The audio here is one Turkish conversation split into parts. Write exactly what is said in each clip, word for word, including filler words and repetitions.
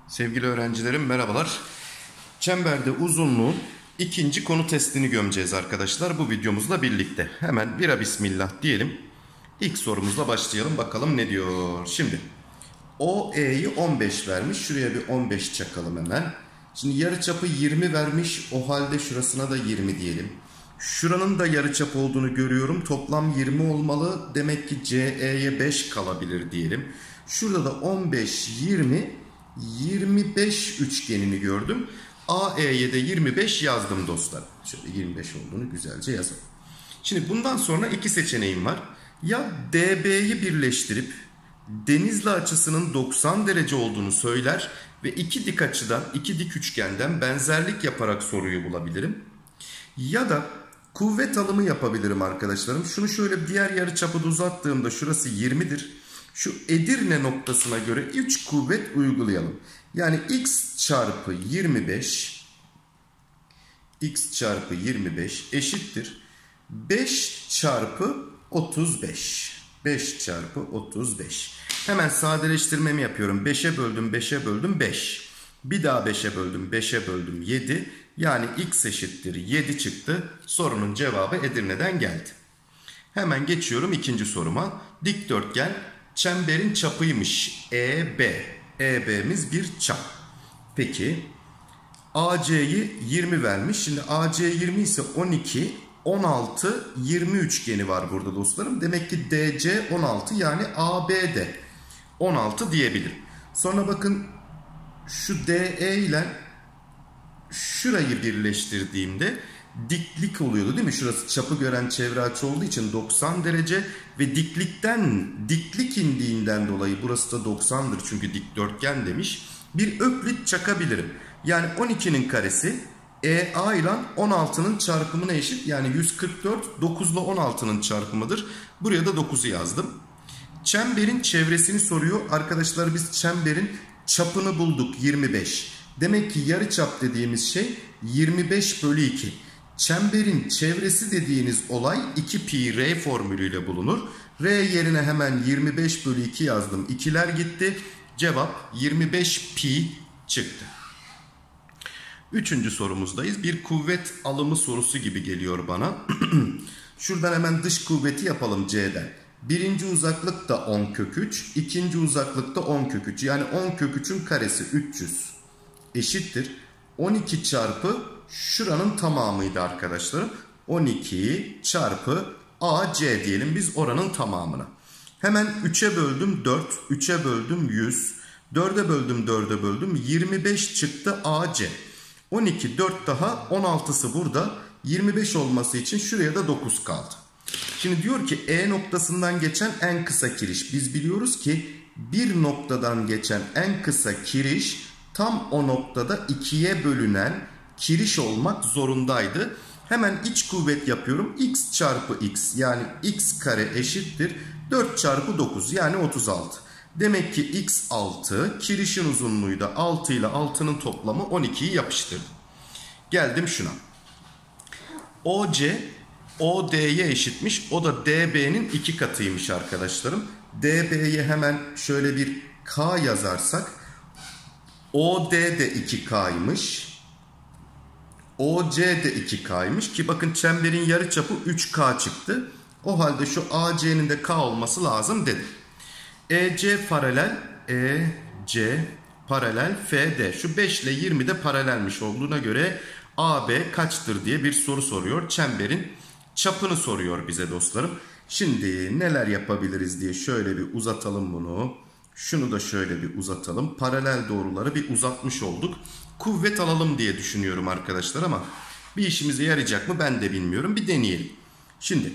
Sevgili öğrencilerim merhabalar. Çemberde uzunluğun ikinci konu testini gömeceğiz arkadaşlar bu videomuzla birlikte. Hemen bira bismillah diyelim. İlk sorumuzla başlayalım bakalım ne diyor. Şimdi O E'yi on beş vermiş. Şuraya bir on beş çakalım hemen. Şimdi yarıçapı yirmi vermiş. O halde şurasına da yirmi diyelim. Şuranın da yarıçap olduğunu görüyorum. Toplam yirmi olmalı. Demek ki C E'ye beş kalabilir diyelim. Şurada da on beş, yirmi, yirmi beş üçgenini gördüm. A E'ye de yirmi beş yazdım dostlar. Şöyle yirmi beş olduğunu güzelce yazalım. Şimdi bundan sonra iki seçeneğim var. Ya D B'yi birleştirip Denizli açısının doksan derece olduğunu söyler ve iki dik açıdan, iki dik üçgenden benzerlik yaparak soruyu bulabilirim. Ya da kuvvet alımı yapabilirim arkadaşlarım. Şunu şöyle diğer yarıçapı da uzattığımda şurası yirmidir. Şu Edirne noktasına göre üç kuvvet uygulayalım. Yani x çarpı yirmi beş x çarpı yirmi beş eşittir beş çarpı otuz beş. beş çarpı otuz beş. Hemen sadeleştirmemi yapıyorum. beşe böldüm, beşe böldüm, beş. Bir daha beşe böldüm, beşe böldüm, yedi. Yani x eşittir yedi çıktı. Sorunun cevabı Edirne'den geldi. Hemen geçiyorum ikinci soruma. Dikdörtgen çemberin çapıymış. E B. E B'miz bir çap. Peki A C'yi yirmi vermiş. Şimdi A C yirmi ise on iki, on altı, yirmi üçgeni var burada dostlarım. Demek ki D C on altı, yani A B de on altı diyebilirim. Sonra bakın şu D E ile şurayı birleştirdiğimde diklik oluyordu değil mi? Şurası çapı gören çevre açı olduğu için doksan derece ve diklikten, diklik indiğinden dolayı burası da doksandır çünkü dikdörtgen demiş. Bir öklit çakabilirim. Yani on ikinin karesi E A ile on altının çarpımına eşit. Yani yüz kırk dört, dokuz ile on altının çarpımıdır. Buraya da dokuzu yazdım. Çemberin çevresini soruyor. Arkadaşlar biz çemberin çapını bulduk, yirmi beş. Demek ki yarıçap dediğimiz şey yirmi beş bölü iki. Çemberin çevresi dediğiniz olay iki pi r formülüyle bulunur. R yerine hemen yirmi beş bölü iki yazdım. ikiler gitti. Cevap yirmi beş pi çıktı. Üçüncü sorumuzdayız. Bir kuvvet alımı sorusu gibi geliyor bana. Şuradan hemen dış kuvveti yapalım C'den. Birinci uzaklık da on kök üç. İkinci uzaklık da on kök üç. Yani on kök üçün karesi üç yüz eşittir. on iki çarpı şuranın tamamıydı arkadaşlarım. on iki çarpı A C diyelim biz oranın tamamına. Hemen üçe böldüm dört. üçe böldüm yüz. dörde böldüm dörde böldüm. yirmi beş çıktı A C. on iki, dört daha, on altısı burada. yirmi beş olması için şuraya da dokuz kaldı. Şimdi diyor ki E noktasından geçen en kısa kiriş. Biz biliyoruz ki bir noktadan geçen en kısa kiriş tam o noktada ikiye bölünen kiriş olmak zorundaydı. Hemen iç kuvvet yapıyorum. X çarpı x, yani x kare eşittir dört çarpı dokuz, yani otuz altı. Demek ki x altı, kirişin uzunluğu da altı ile altının toplamı on ikiyi yapıştırdım. Geldim şuna. O C O D'ye eşitmiş. O da D B'nin iki katıymış arkadaşlarım. D B'ye hemen şöyle bir K yazarsak O D de iki K'ymış. O C de iki K'ymış ki bakın çemberin yarıçapı üç K çıktı. O halde şu A C'nin de K olması lazım dedim. E C paralel E C paralel F D. Şu beş ile yirmi de paralelmiş olduğuna göre A B kaçtır diye bir soru soruyor. Çemberin çapını soruyor bize dostlarım. Şimdi neler yapabiliriz diye şöyle bir uzatalım bunu. Şunu da şöyle bir uzatalım. Paralel doğruları bir uzatmış olduk. Kuvvet alalım diye düşünüyorum arkadaşlar ama bir işimize yarayacak mı ben de bilmiyorum. Bir deneyelim. Şimdi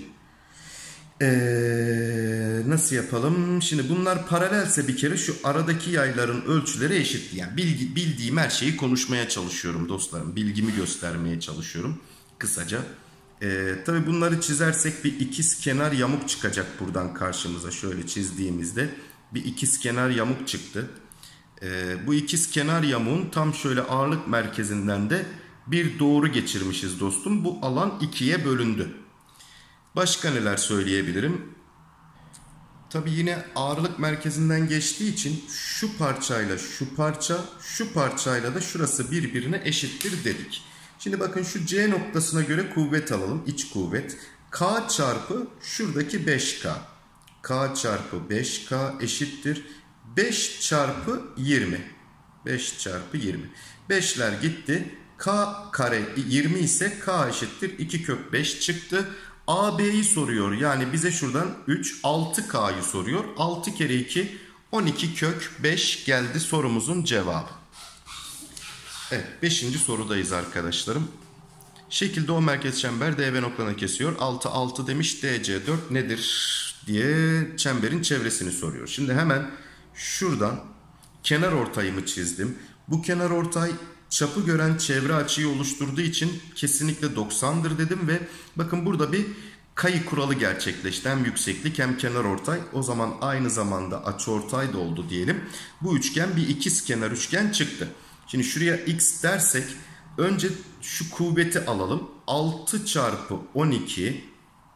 ee, nasıl yapalım? Şimdi bunlar paralelse bir kere şu aradaki yayların ölçüleri eşit. Yani bilgi, bildiğim her şeyi konuşmaya çalışıyorum dostlarım. Bilgimi göstermeye çalışıyorum kısaca. Ee, tabii bunları çizersek bir ikizkenar yamuk çıkacak buradan karşımıza. Şöyle çizdiğimizde bir ikizkenar yamuk çıktı. Ee, bu ikizkenar yamuğun tam şöyle ağırlık merkezinden de bir doğru geçirmişiz dostum. Bu alan ikiye bölündü. Başka neler söyleyebilirim? Tabi yine ağırlık merkezinden geçtiği için şu parçayla şu parça, şu parçayla da şurası birbirine eşittir dedik. Şimdi bakın şu C noktasına göre kuvvet alalım. İç kuvvet. K çarpı şuradaki beş K. K çarpı beş K eşittir beş çarpı yirmi. beş çarpı yirmi. beşler gitti. K kare yirmi ise K eşittir iki kök beş çıktı. A B'yi soruyor. Yani bize şuradan üç, altı K'yı soruyor. altı kere iki, on iki kök beş geldi sorumuzun cevabı. Evet, beşinci sorudayız arkadaşlarım. Şekilde o merkez çember D B noktalarını kesiyor. altı, altı demiş. D C dört nedir diye çemberin çevresini soruyor. Şimdi hemen şuradan kenar ortayımı çizdim. Bu kenar ortay çapı gören çevre açıyı oluşturduğu için kesinlikle doksandır dedim ve bakın burada bir kayı kuralı gerçekleşti. Hem yükseklik hem kenar ortay. O zaman aynı zamanda açıortay da oldu diyelim. Bu üçgen bir ikizkenar üçgen çıktı. Şimdi şuraya x dersek önce şu kuvveti alalım. altı çarpı on iki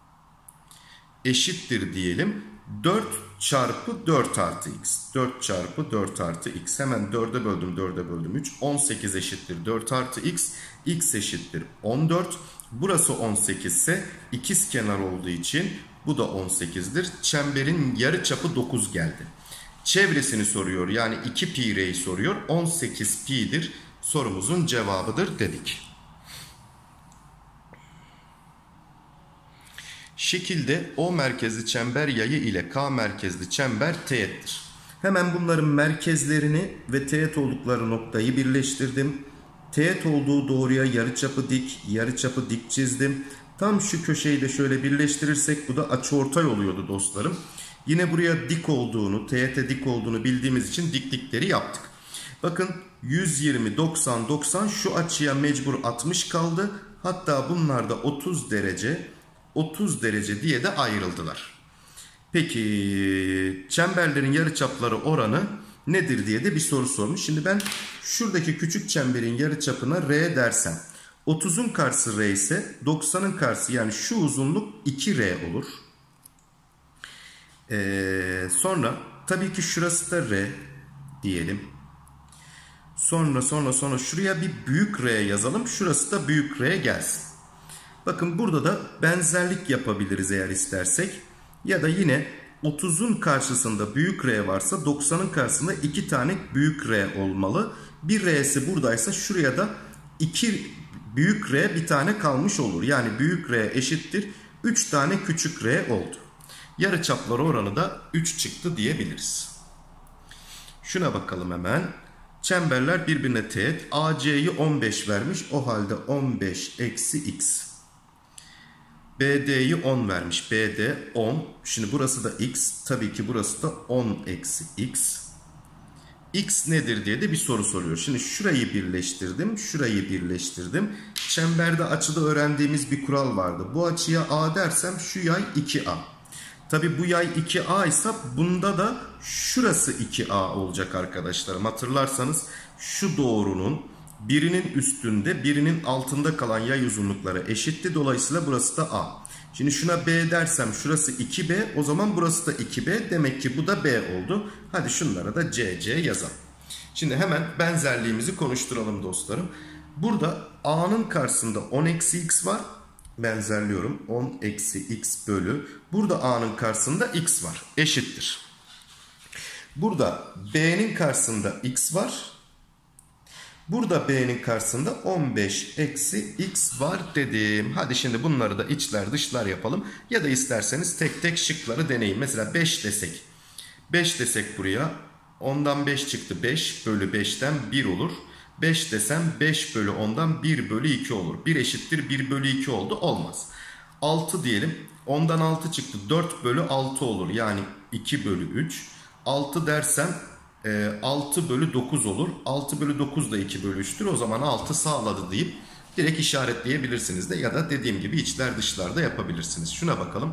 eşittir diyelim. dört çarpı dört artı x. dört çarpı dört artı x. Hemen dörde böldüm, dörde böldüm üç. on sekiz eşittir dört artı x. X eşittir on dört. Burası on sekiz ise ikizkenar olduğu için bu da on sekizdir. Çemberin yarıçapı dokuz geldi. Çevresini soruyor. Yani iki pi r'yi soruyor. on sekiz pi'dir. Sorumuzun cevabıdır dedik. Şekilde O merkezli çember yayı ile K merkezli çember teğettir. Hemen bunların merkezlerini ve teğet oldukları noktayı birleştirdim. Teğet olduğu doğruya yarıçapı dik, yarıçapı dik çizdim. Tam şu köşeyi de şöyle birleştirirsek bu da açıortay oluyordu dostlarım. Yine buraya dik olduğunu, teğete dik olduğunu bildiğimiz için diklikleri yaptık. Bakın yüz yirmi, doksan, doksan şu açıya mecbur altmış kaldı. Hatta bunlar da otuz derece, otuz derece diye de ayrıldılar. Peki çemberlerin yarıçapları oranı nedir diye de bir soru sormuş. Şimdi ben şuradaki küçük çemberin yarıçapına R dersem otuzun karşısı R ise doksanın karşısı yani şu uzunluk iki R olur. Ee, sonra tabii ki şurası da R diyelim. Sonra sonra sonra şuraya bir büyük R yazalım. Şurası da büyük R gelsin. Bakın burada da benzerlik yapabiliriz eğer istersek. Ya da yine otuzun karşısında büyük R varsa doksanın karşısında iki tane büyük R olmalı. Bir R'si buradaysa şuraya da iki büyük R bir tane kalmış olur. Yani büyük R eşittir üç tane küçük R oldu. Yarıçapları oranı da üç çıktı diyebiliriz. Şuna bakalım hemen. Çemberler birbirine teğet. A C'yi on beş vermiş. O halde on beş eksi x. B D'yi on vermiş. B D on. Şimdi burası da x. Tabii ki burası da on eksi x. X nedir diye de bir soru soruyor. Şimdi şurayı birleştirdim. Şurayı birleştirdim. Çemberde açıda öğrendiğimiz bir kural vardı. Bu açıya A dersem şu yay iki A. Tabii bu yay iki A ise bunda da şurası iki A olacak arkadaşlarım. Hatırlarsanız şu doğrunun birinin üstünde birinin altında kalan yay uzunlukları eşitti. Dolayısıyla burası da A. Şimdi şuna B dersem şurası iki B, o zaman burası da iki B. Demek ki bu da B oldu. Hadi şunlara da C C yazalım. Şimdi hemen benzerliğimizi konuşturalım dostlarım. Burada A'nın karşısında on eksi x var. Benzerliyorum. on eksi x bölü. Burada A'nın karşısında x var. Eşittir. Burada B'nin karşısında x var. Burada B'nin karşısında on beş eksi x var dedim. Hadi şimdi bunları da içler dışlar yapalım. Ya da isterseniz tek tek şıkları deneyin. Mesela beş desek. beş desek buraya. ondan beş çıktı. beş bölü beşten bir olur. beş desem beş bölü ondan bir bölü iki olur. bir eşittir bir bölü iki oldu. Olmaz. altı diyelim. ondan altı çıktı. dört bölü altı olur. Yani iki bölü üç. altı dersem altı bölü dokuz olur. altı bölü dokuz da iki bölü üç'tür. O zaman altı sağladı deyip direkt işaretleyebilirsiniz de ya da dediğim gibi içler dışlar da yapabilirsiniz. Şuna bakalım.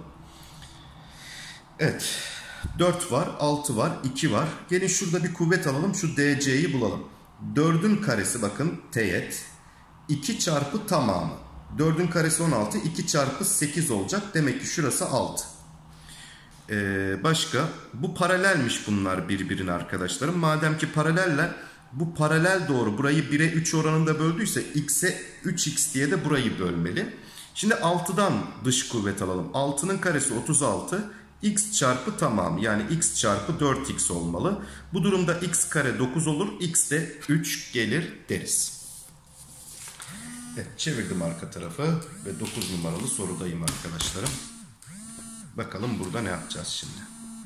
Evet. dört var, altı var, iki var. Gelin şurada bir kuvvet alalım. Şu D C'yi bulalım. dördün karesi bakın teğet. iki çarpı tamamı. dördün karesi on altı. iki çarpı sekiz olacak. Demek ki şurası altı. Ee, başka, bu paralelmiş bunlar birbirine arkadaşlarım. Madem ki paraleller, bu paralel doğru burayı bire üç oranında böldüyse x'e üç x diye de burayı bölmeli. Şimdi altıdan dış kuvvet alalım. altının karesi otuz altı. X çarpı tamamı, yani x çarpı dört x olmalı. Bu durumda x kare dokuz olur. X de üç gelir deriz. Evet, çevirdim arka tarafı ve dokuz numaralı sorudayım arkadaşlarım. Bakalım burada ne yapacağız şimdi.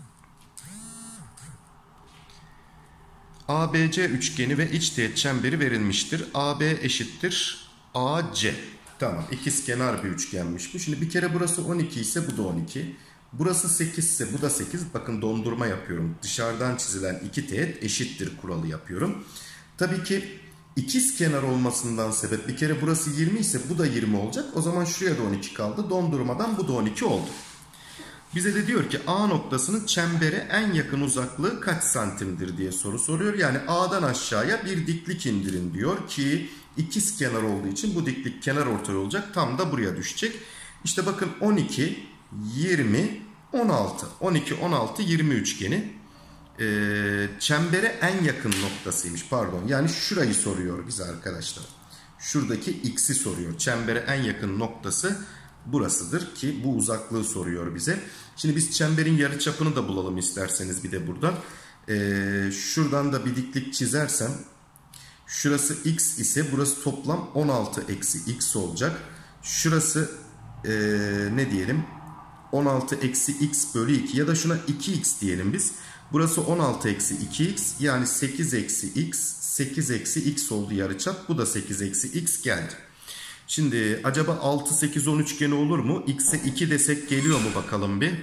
A B C üçgeni ve iç teğet çemberi verilmiştir. A B eşittir A C. Tamam, ikizkenar bir üçgenmiş bu. Şimdi bir kere burası on iki ise bu da on iki. Burası sekiz ise bu da sekiz. Bakın dondurma yapıyorum. Dışarıdan çizilen iki teğet eşittir kuralı yapıyorum. Tabii ki ikizkenar olmasından sebep, bir kere burası yirmi ise bu da yirmi olacak. O zaman şuraya da on iki kaldı. Dondurmadan bu da on iki oldu. Bize de diyor ki A noktasının çembere en yakın uzaklığı kaç santimdir diye soru soruyor. Yani A'dan aşağıya bir diklik indirin diyor ki ikizkenar olduğu için bu diklik kenarortay olacak. Tam da buraya düşecek. İşte bakın on iki, yirmi, on altı. on iki, on altı, yirmi üçgeni ee, çembere en yakın noktasıymış. Pardon, yani şurayı soruyor bize arkadaşlar. Şuradaki x'i soruyor. Çembere en yakın noktası burasıdır ki bu uzaklığı soruyor bize. Şimdi biz çemberin yarıçapını da bulalım isterseniz bir de buradan. Ee, şuradan da bir diklik çizersem, şurası x ise burası toplam on altı eksi x olacak. Şurası ee, ne diyelim? on altı eksi x bölü iki ya da şuna iki x diyelim biz. Burası on altı eksi iki x, yani sekiz eksi x, sekiz eksi x oldu yarıçap. Bu da sekiz eksi x geldi. Şimdi acaba altı, sekiz, on üçgeni olur mu? X'e iki desek geliyor mu bakalım bir.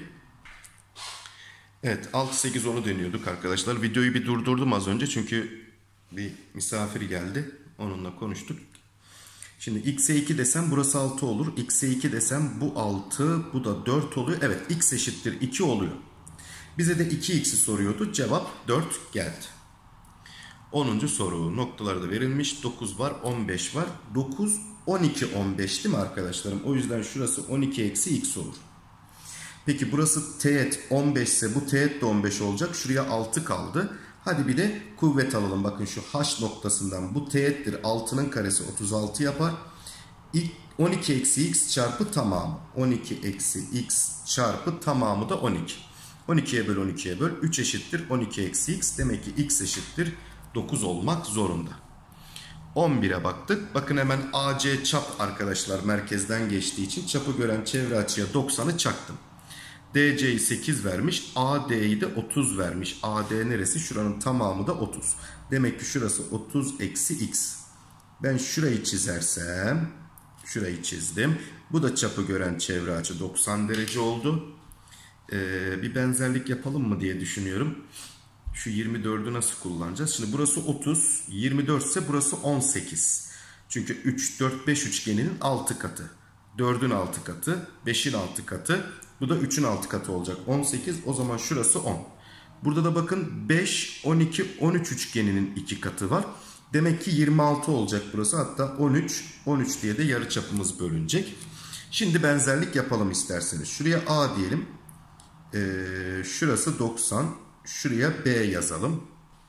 Evet, altı, sekiz, onu deniyorduk arkadaşlar. Videoyu bir durdurdum az önce çünkü bir misafir geldi. Onunla konuştuk. Şimdi x'e iki desem burası altı olur. X'e iki desem bu altı, bu da dört oluyor. Evet, x eşittir iki oluyor. Bize de iki x'i soruyordu. Cevap dört geldi. onuncu soru. Noktaları da verilmiş. dokuz var, on beş var. dokuz, on iki, on beş değil mi arkadaşlarım? O yüzden şurası on iki eksi x olur. Peki burası teğet on beş ise bu teğet de on beş olacak. Şuraya altı kaldı. Hadi bir de kuvvet alalım. Bakın şu h noktasından bu teğettir. altının karesi otuz altı yapar. on iki eksi x çarpı tamamı. on iki eksi x çarpı tamamı da on iki. on ikiye böl on ikiye böl. üç eşittir on iki eksi x. Demek ki x eşittir dokuz olmak zorunda. on bire baktık. Bakın hemen A C çap arkadaşlar, merkezden geçtiği için çapı gören çevre açıya doksanı çaktım. D C'yi sekiz vermiş. A D'yi de otuz vermiş. A D neresi? Şuranın tamamı da otuz. Demek ki şurası otuz eksi x. Ben şurayı çizersem, şurayı çizdim. Bu da çapı gören çevre açı doksan derece oldu. Ee, bir benzerlik yapalım mı diye düşünüyorum. Şu yirmi dördü nasıl kullanacağız? Şimdi burası otuz, yirmi dört ise burası on sekiz. Çünkü üç, dört, beş üçgeninin altı katı. dördün altı katı, beşin altı katı. Bu da üçün altı katı olacak. on sekiz, o zaman şurası on. Burada da bakın beş, on iki, on üç üçgeninin iki katı var. Demek ki yirmi altı olacak burası. Hatta on üç, on üç diye de yarıçapımız bölünecek. Şimdi benzerlik yapalım isterseniz. Şuraya A diyelim. Ee, şurası doksan. Şuraya B yazalım.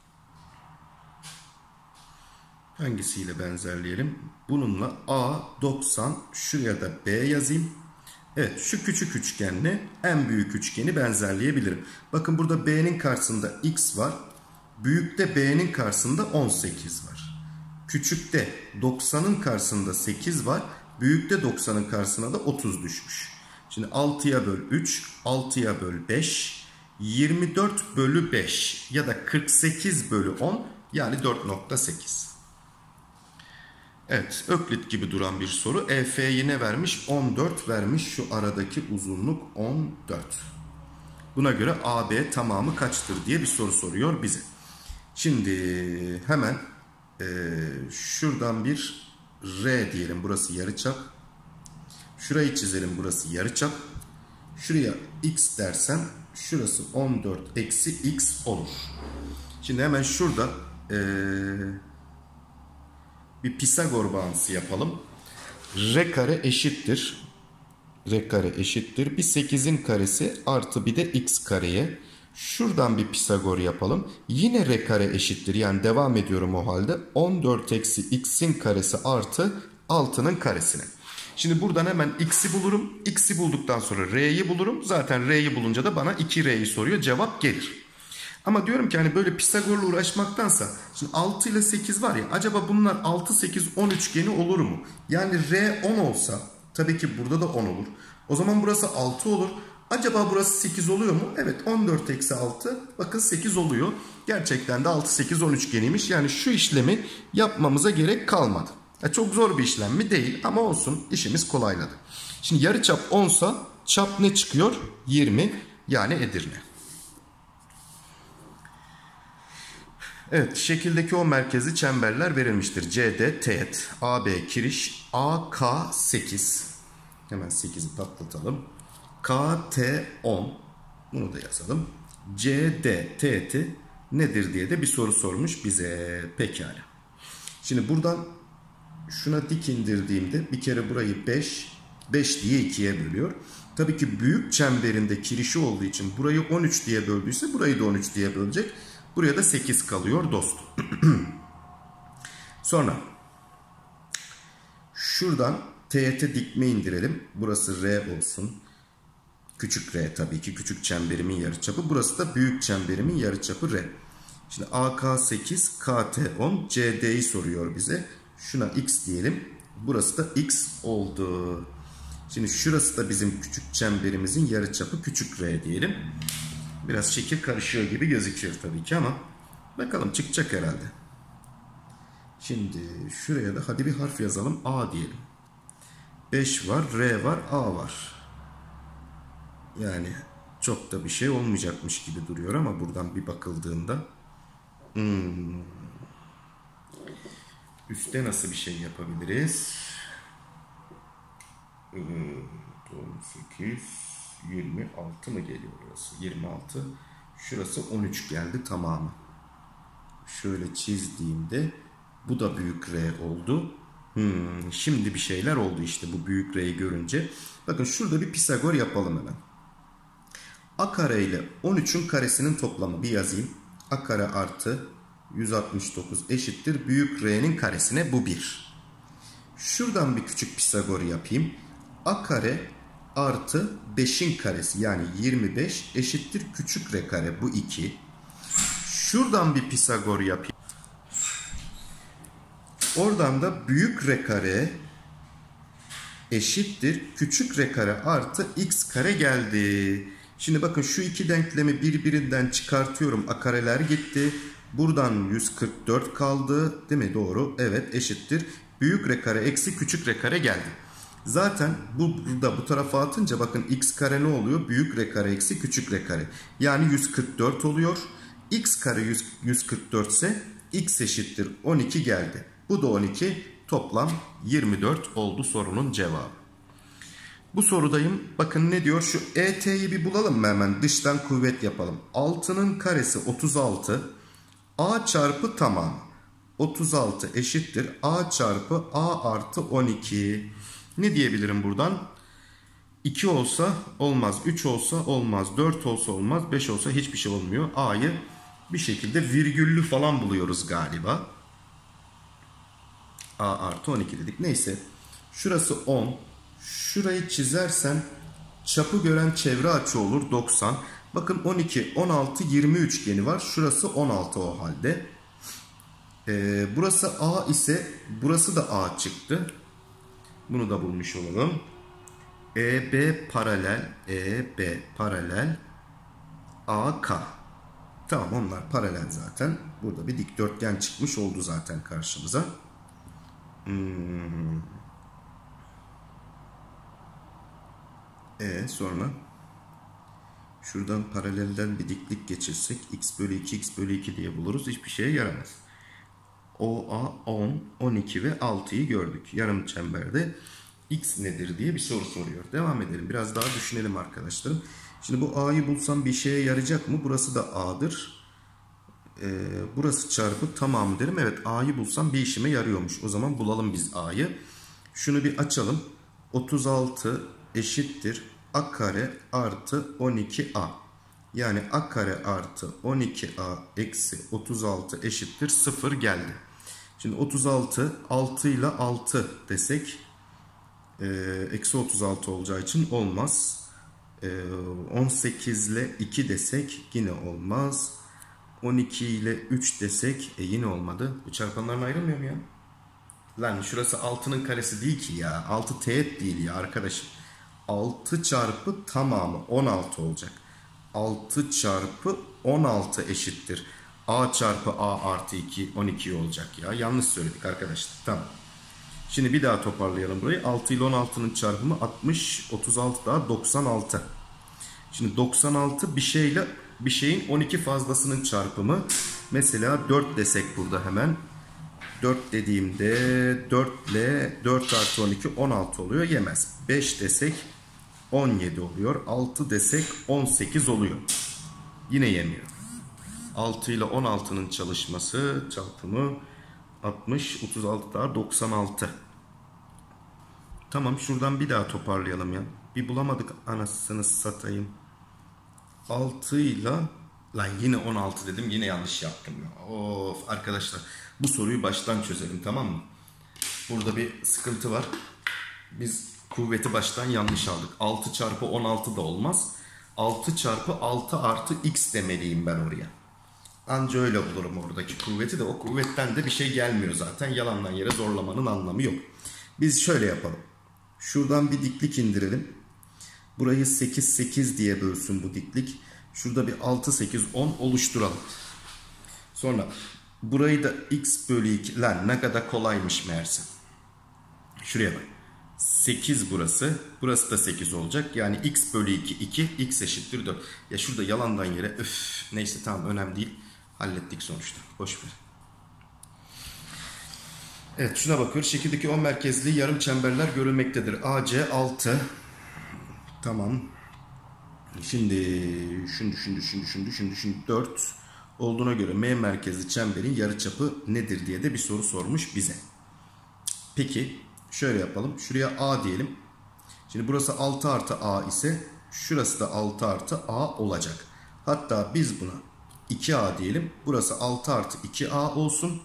Hangisiyle benzerleyelim? Bununla A doksan, şuraya da B yazayım. Evet, şu küçük üçgenle en büyük üçgeni benzerleyebilirim. Bakın burada B'nin karşısında x var. Büyükte B'nin karşısında on sekiz var. Küçükte doksanın karşısında sekiz var. Büyükte doksanın karşısına da otuz düşmüş. Şimdi altıya böl üç, altıya böl beş, yirmi dört bölü beş ya da kırk sekiz bölü on, yani dört nokta sekiz. Evet, Öklit gibi duran bir soru. E F'yi ne vermiş? on dört vermiş. Şu aradaki uzunluk on dört. Buna göre A B tamamı kaçtır diye bir soru soruyor bize. Şimdi hemen e, şuradan bir R diyelim. Burası yarıçap. Şurayı çizelim. Burası yarıçap. Şuraya x dersem şurası on dört eksi x olur. Şimdi hemen şurada e, bir Pisagor bağıntısı yapalım. R kare eşittir. r kare eşittir. Bir sekizin karesi artı bir de x kareye. Şuradan bir Pisagor yapalım. Yine r kare eşittir. Yani devam ediyorum o halde. on dört eksi x'in karesi artı altının karesine. Şimdi buradan hemen x'i bulurum. X'i bulduktan sonra r'yi bulurum. Zaten r'yi bulunca da bana iki r'yi soruyor. Cevap gelir. Ama diyorum ki hani böyle Pisagor'la uğraşmaktansa şimdi altı ile sekiz var ya, acaba bunlar altı, sekiz, on üçgeni olur mu? Yani r on olsa tabii ki burada da on olur. O zaman burası altı olur. Acaba burası sekiz oluyor mu? Evet, on dört eksi altı bakın sekiz oluyor. Gerçekten de altı, sekiz, on üçgeniymiş. Yani şu işlemi yapmamıza gerek kalmadı. Ya çok zor bir işlem mi? Değil ama olsun, işimiz kolayladı. Şimdi yarıçap on sa çap ne çıkıyor? yirmi, yani Edirne. Evet, şekildeki o merkezi çemberler verilmiştir. C D teğet, A B kiriş, A K sekiz. Hemen sekizi patlatalım. K T on. Bunu da yazalım. C D teğeti nedir diye de bir soru sormuş bize. Pekala. Şimdi buradan şuna dik indirdiğimde bir kere burayı beş, beş diye ikiye bölüyor. Tabii ki büyük çemberinde kirişi olduğu için burayı on üç diye böldüyse burayı da on üç diye bölecek. Buraya da sekiz kalıyor dostum. Sonra şuradan teğete dikme indirelim. Burası R olsun. Küçük r tabii ki, küçük çemberimin yarıçapı. Burası da büyük çemberimin yarıçapı r. Şimdi A K sekiz, K T on, C D'yi soruyor bize. Şuna x diyelim. Burası da x oldu. Şimdi şurası da bizim küçük çemberimizin yarıçapı, küçük r diyelim. Biraz şekil karışıyor gibi gözüküyor tabii ki ama bakalım çıkacak herhalde. Şimdi şuraya da hadi bir harf yazalım. A diyelim. beş var, R var, A var. Yani çok da bir şey olmayacakmış gibi duruyor ama buradan bir bakıldığında hmm. üstte nasıl bir şey yapabiliriz? on sekiz, yirmi altı mı geliyor burası? yirmi altı. Şurası on üç geldi tamamı. Şöyle çizdiğimde bu da büyük R oldu. Hmm, şimdi bir şeyler oldu işte bu büyük R'yi görünce. Bakın şurada bir Pisagor yapalım hemen. A kare ile on üçün karesinin toplamı, bir yazayım. A kare artı yüz altmış dokuz eşittir büyük R'nin karesine, bu bir. Şuradan bir küçük Pisagor yapayım. A kare artı beşin karesi yani yirmi beş eşittir küçük R kare, bu iki. Şuradan bir Pisagor yapayım. Oradan da büyük R kare eşittir küçük R kare artı x kare geldi. Şimdi bakın şu iki denklemi birbirinden çıkartıyorum. A kareler gitti. Buradan yüz kırk dört kaldı. Değil mi? Doğru. Evet, eşittir. Büyük R kare eksi küçük R kare geldi. Zaten bu burada bu tarafa atınca bakın x kare ne oluyor? Büyük R kare eksi küçük R kare. Yani yüz kırk dört oluyor. X kare yüz kırk dört ise x eşittir on iki geldi. Bu da on iki. Toplam yirmi dört oldu sorunun cevabı. Bu sorudayım. Bakın ne diyor? Şu E T'yi bir bulalım mı hemen? Dıştan kuvvet yapalım. altının karesi otuz altı. A çarpı tamam. otuz altı eşittir. A çarpı A artı on iki. Ne diyebilirim buradan? iki olsa olmaz. üç olsa olmaz. dört olsa olmaz. beş olsa hiçbir şey olmuyor. A'yı bir şekilde virgüllü falan buluyoruz galiba. A artı on iki dedik. Neyse. Şurası on. Şurayı çizersem çapı gören çevre açı olur doksan. Bakın on iki, on altı, yirmi üçgeni var. Şurası on altı o halde. Ee, burası A ise burası da A çıktı. Bunu da bulmuş olalım. E B paralel, E B paralel A K. Tamam, onlar paralel zaten. Burada bir dikdörtgen çıkmış oldu zaten karşımıza. Hmm. E sonra şuradan paralelden bir diklik geçirsek x bölü iki, x bölü iki diye buluruz. Hiçbir şeye yaramaz. O A on, on iki ve altıyı gördük. Yarım çemberde x nedir diye bir soru soruyor. Devam edelim. Biraz daha düşünelim arkadaşlarım. Şimdi bu A'yı bulsam bir şeye yarayacak mı? Burası da A'dır. Ee, burası çarpı tamamı derim. Evet, A'yı bulsam bir işime yarıyormuş. O zaman bulalım biz A'yı. Şunu bir açalım. otuz altı eşittir a kare artı on iki a. Yani a kare artı on iki a eksi otuz altı eşittir sıfır geldi. Şimdi otuz altı, altı ile altı desek e, eksi otuz altı olacağı için olmaz. E, on sekiz ile iki desek yine olmaz. on iki ile üç desek e, yine olmadı. Bu çarpanların ayrılmıyor mu ya? Lan şurası altının karesi değil ki ya. altı teğet değil ya arkadaşım. altı çarpı tamamı on altı olacak. altı çarpı on altı eşittir a çarpı a artı iki, on iki olacak ya. Yanlış söyledik arkadaşlar. Tamam. Şimdi bir daha toparlayalım burayı. altı ile on altının çarpımı altmış, otuz altı daha doksan altı. Şimdi doksan altı bir şeyle bir şeyin on iki fazlasının çarpımı. Mesela dört desek burada hemen. dört dediğimde dört ile dört artı on iki on altı oluyor, yemez. beş desek on yedi oluyor. altı desek on sekiz oluyor. Yine yemiyor. altı ile on altının çalışması çarpımı altmış, otuz altı daha doksan altı. Tamam, şuradan bir daha toparlayalım ya. Bir bulamadık anasını satayım. altı ile lan yine on altı dedim, yine yanlış yaptım ya. Of arkadaşlar, bu soruyu baştan çözelim, tamam mı? Burada bir sıkıntı var. Biz kuvveti baştan yanlış aldık. altı çarpı on altı da olmaz. altı çarpı altı artı x demeliyim ben oraya. Anca öyle bulurum oradaki kuvveti de. O kuvvetten de bir şey gelmiyor zaten. Yalandan yere zorlamanın anlamı yok. Biz şöyle yapalım. Şuradan bir diklik indirelim. Burayı sekiz sekiz diye bölsün bu diklik. Şurada bir altı sekiz on oluşturalım. Sonra burayı da x bölü iki. Lan ne kadar kolaymış meğerse. Şuraya bak. sekiz burası. Burası da sekiz olacak. Yani x bölü iki iki. X eşittir dört. Ya şurada yalandan yere öf. Neyse tamam, önemli değil. Hallettik sonuçta. Boş ver. Evet, şuna bakıyoruz. Şekildeki on merkezli yarım çemberler görülmektedir. A C altı. Tamam. Şimdi düşün düşün düşün düşün düşün düşün dört olduğuna göre M merkezli çemberin yarıçapı nedir diye de bir soru sormuş bize. Peki şöyle yapalım. Şuraya A diyelim. Şimdi burası altı artı A ise şurası da altı artı A olacak. Hatta biz buna iki A diyelim. Burası altı artı iki A olsun.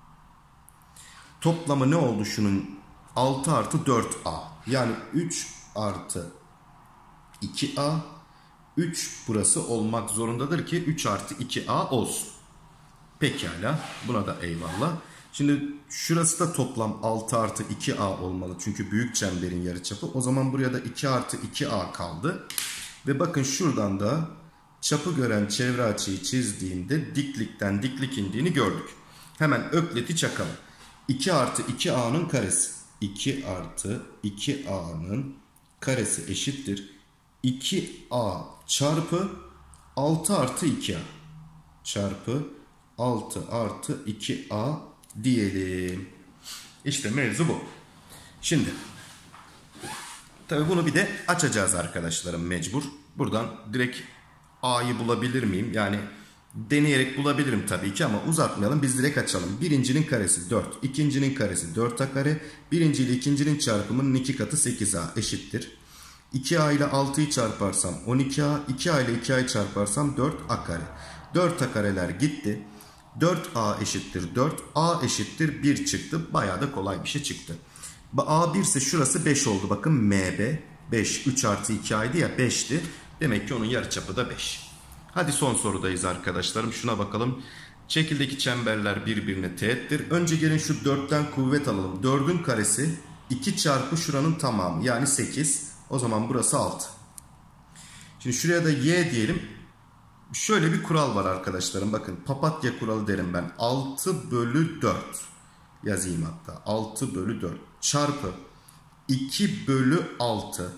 Toplamı ne oldu şunun? altı artı dört A. Yani üç artı iki A. üç burası olmak zorundadır ki üç artı iki A olsun. Pekala. Buna da eyvallah. Şimdi şurası da toplam altı artı iki A olmalı. Çünkü büyük çemberin yarıçapı. O zaman buraya da iki artı iki A kaldı. Ve bakın şuradan da çapı gören çevre açıyı çizdiğimde diklikten diklik indiğini gördük. Hemen ökleti çakalım. iki artı iki A'nın karesi. iki artı iki A'nın karesi eşittir iki A çarpı altı artı iki A çarpı altı artı iki A diyelim. İşte mevzu bu. Şimdi tabi bunu bir de açacağız arkadaşlarım, mecbur. Buradan direkt A'yı bulabilir miyim? Yani deneyerek bulabilirim tabii ki ama uzatmayalım, biz direkt açalım. Birincinin karesi dört, ikincinin karesi dört A kare, birinci ile ikincinin çarpımının iki katı sekiz A eşittir. iki A ile altıyı çarparsam on iki A, iki A ile iki A'yı çarparsam dört A kare. dört A kareler gitti. dört A eşittir dört, A eşittir bir çıktı. Bayağı da kolay bir şey çıktı. A bir ise şurası beş oldu. Bakın M B beş, üç artı iki A'ydı ya, beşti. Demek ki onun yarıçapı da beş. Hadi son sorudayız arkadaşlarım. Şuna bakalım. Şekildeki çemberler birbirine teğettir. Önce gelin şu dörtten kuvvet alalım. dördün karesi iki çarpı şuranın tamamı. Yani sekiz. O zaman burası altı. Şimdi şuraya da y diyelim. Şöyle bir kural var arkadaşlarım. Bakın papatya kuralı derim ben. altı bölü dört. Yazayım hatta. altı bölü dört. Çarpı iki bölü altı.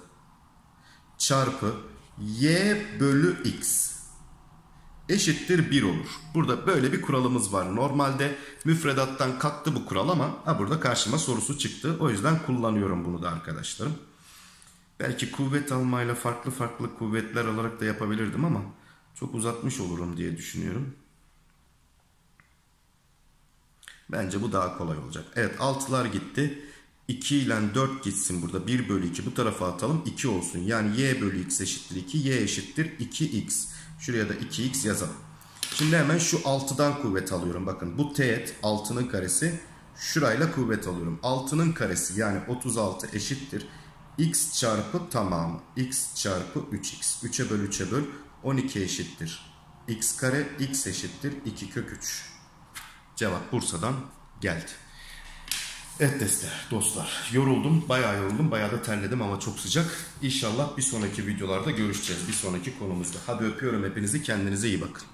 Çarpı y bölü x. Eşittir bir olur. Burada böyle bir kuralımız var. Normalde müfredattan kalktı bu kural ama ha, burada karşıma sorusu çıktı. O yüzden kullanıyorum bunu da arkadaşlarım. Belki kuvvet almayla farklı farklı kuvvetler alarak da yapabilirdim ama çok uzatmış olurum diye düşünüyorum. Bence bu daha kolay olacak. Evet, altılar gitti. iki ile dört gitsin burada. bir bölü iki bu tarafa atalım. iki olsun. Yani y bölü x eşittir iki. Y eşittir iki x. Şuraya da iki x yazalım. Şimdi hemen şu altıdan kuvvet alıyorum. Bakın bu teğet altının karesi. Şurayla kuvvet alıyorum. altının karesi yani otuz altı eşittir. X çarpı tamamı. X çarpı üç x. üçe böl üçe böl. on iki eşittir. X kare. X eşittir. iki kök üç. Cevap Bursa'dan geldi. Evet testler, dostlar. Yoruldum. Bayağı yoruldum. Bayağı da terledim ama çok sıcak. İnşallah bir sonraki videolarda görüşeceğiz. Bir sonraki konumuzda. Hadi öpüyorum hepinizi. Kendinize iyi bakın.